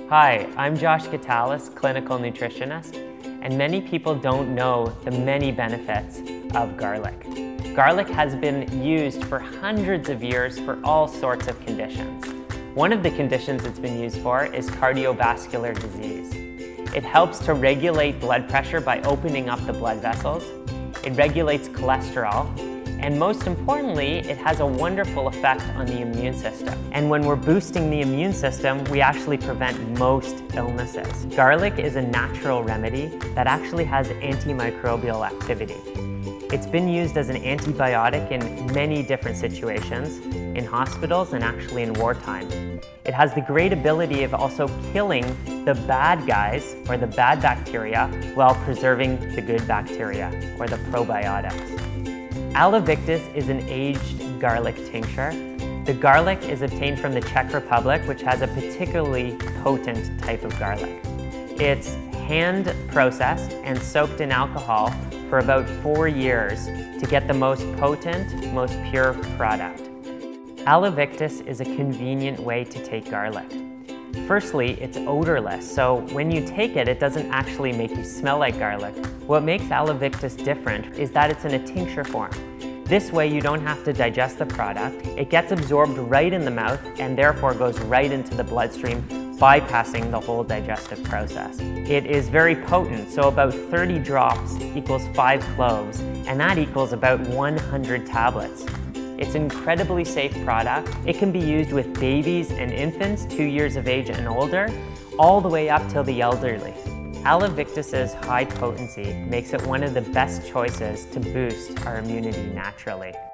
Hi, I'm Josh Gitalis, clinical nutritionist, and many people don't know the many benefits of garlic. Garlic has been used for hundreds of years for all sorts of conditions. One of the conditions it's been used for is cardiovascular disease. It helps to regulate blood pressure by opening up the blood vessels. It regulates cholesterol. And most importantly, it has a wonderful effect on the immune system. And when we're boosting the immune system, we actually prevent most illnesses. Garlic is a natural remedy that actually has antimicrobial activity. It's been used as an antibiotic in many different situations, in hospitals and actually in wartime. It has the great ability of also killing the bad guys, or the bad bacteria, while preserving the good bacteria, or the probiotics. Alavictus is an aged garlic tincture. The garlic is obtained from the Czech Republic, which has a particularly potent type of garlic. It's hand processed and soaked in alcohol for about 4 years to get the most potent, most pure product. Alavictus is a convenient way to take garlic. Firstly, it's odorless, so when you take it, it doesn't actually make you smell like garlic. What makes Alavictus different is that it's in a tincture form. This way you don't have to digest the product. It gets absorbed right in the mouth and therefore goes right into the bloodstream, bypassing the whole digestive process. It is very potent, so about 30 drops equals 5 cloves, and that equals about 100 tablets. It's an incredibly safe product. It can be used with babies and infants 2 years of age and older, all the way up till the elderly. Alavictus's high potency makes it one of the best choices to boost our immunity naturally.